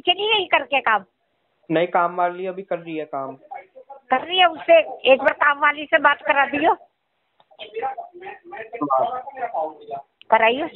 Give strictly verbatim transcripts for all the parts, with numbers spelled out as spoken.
चली गई करके काम? नहीं, काम वाली अभी कर रही है काम। कर रही है, उससे एक बार काम वाली से बात करा दियो। कराइए।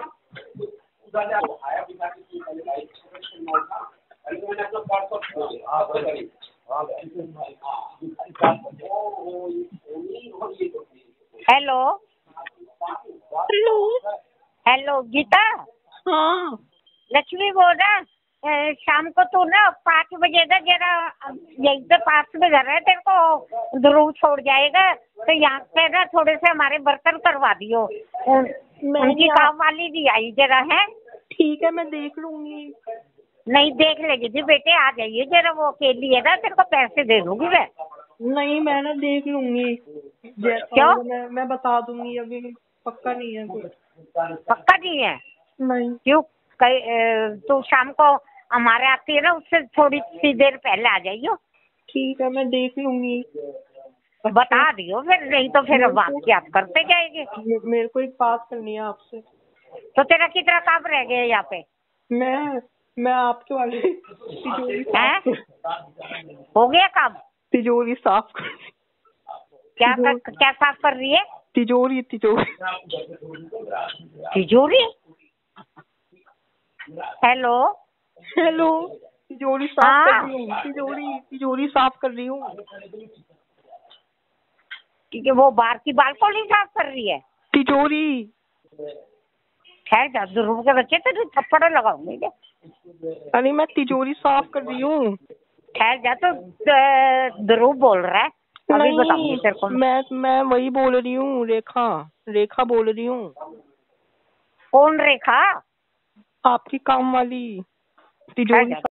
Hello hello. हेलो गीता। हाँ लक्ष्मी बोल रहा। अ, शाम को तू ना पाँच बजे ना जरा यहीं पे पास में घर है, तेरे को ध्रुव छोड़ जाएगा तो यहाँ पे ना थोड़े से हमारे बर्तन करवा दियो। उनकी काम वाली भी आई जरा है। ठीक है, मैं देख लूंगी। नहीं देख लेगी जी बेटे, आ जाइए जरा, वो अकेली है ना, तेरे को पैसे दे दूंगी मैं। नहीं, मैं ना देख लूंगी। क्यों? मैं मैं बता दूंगी, अभी पक्का नहीं है कुछ। पक्का नहीं है? नहीं। क्यों? तू शाम को हमारे आती है ना, उससे थोड़ी सी देर पहले आ जाइयो। ठीक है, मैं देख लूंगी। बता दियो फिर, नहीं तो फिर बात क्या करते जाएंगे। मेरे को एक बात करनी है आपसे। तो तेरा कितना काम रह गया यहाँ पे? मैं मैं आपके वाले तिजोरी साफ हो गया काम? तिजोरी साफ कर क्या कर, क्या साफ कर रही है? तिजोरी तिजोरी तिजोरी। Hello hello. तिजोरी साफ हाँ? कर रही हूँ। तिजोरी तिजोरी साफ कर रही हूँ। ठीक है, वो बाहर की बालकोनी साफ कर रही है? तिजोरी। खैर जा, ध्रुव के बच्चे तो थप्पड़ लगाऊंगी क्या? अरे मैं तिजोरी साफ कर रही हूँ। खैर जा, तो ध्रुव बोल रहा है, अभी बताऊंगी तेरे को। मैं मैं वही बोल रही हूँ, रेखा रेखा बोल रही हूँ। कौन रेखा? आपकी काम वाली तिजोरी।